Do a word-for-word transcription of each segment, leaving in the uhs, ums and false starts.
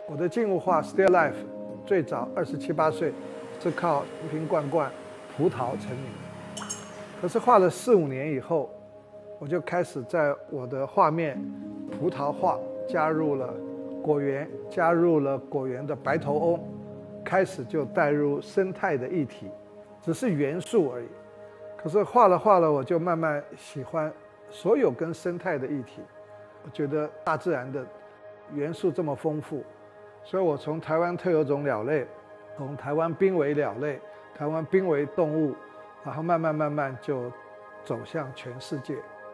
我的静物画 Still Life 最早二十七八岁是靠瓶瓶罐罐葡萄成名的，可是画了四五年以后，我就开始在我的画面葡萄画加入了果园，加入了果园的白头翁，开始就带入生态的议题，只是元素而已。可是画了画了，我就慢慢喜欢所有跟生态的议题。我觉得大自然的元素这么丰富，所以我从台湾特有种鸟类，从台湾濒危鸟类、台湾濒危动物，然后慢慢慢慢就走向全世界。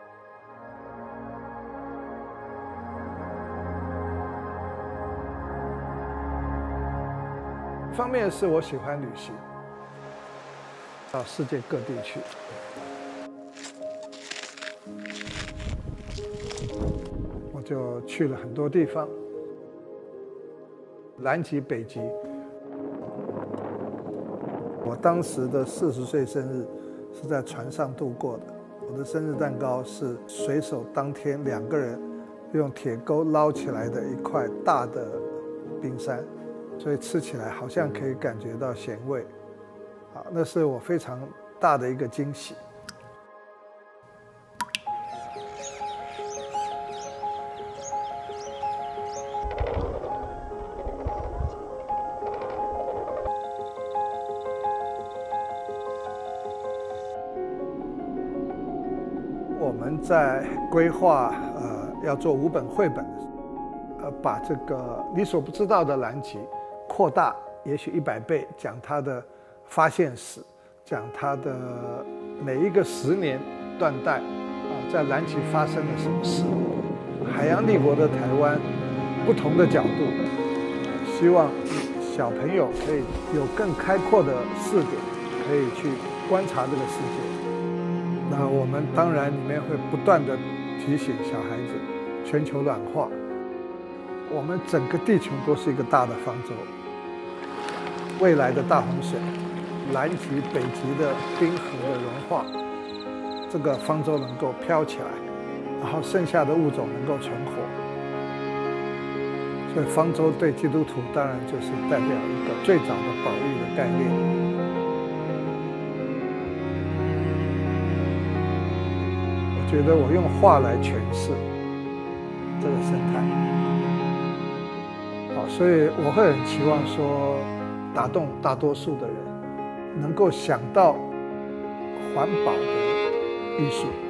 一方面是我喜欢旅行，到世界各地去。我就去了很多地方，南极、北极。我当时的四十岁生日是在船上度过的。我的生日蛋糕是水手当天两个人用铁钩捞起来的一块大的冰山，所以吃起来好像可以感觉到咸味。啊，那是我非常大的一个惊喜。我们在规划呃要做五本绘本，呃把这个你所不知道的南极扩大，也许一百倍，讲它的发现史，讲它的每一个十年断代啊，在南极发生了什么事，海洋帝国的台湾不同的角度，希望小朋友可以有更开阔的视点，可以去观察这个世界。那我们当然里面会不断地提醒小孩子，全球暖化，我们整个地球都是一个大的方舟。未来的大洪水，南极、北极的冰河的融化，这个方舟能够飘起来，然后剩下的物种能够存活。所以方舟对基督徒当然就是代表一个最早的保育的概念。我觉得我用画来诠释这个生态，好，所以我会很期望说，打动大多数的人能够想到环保的艺术。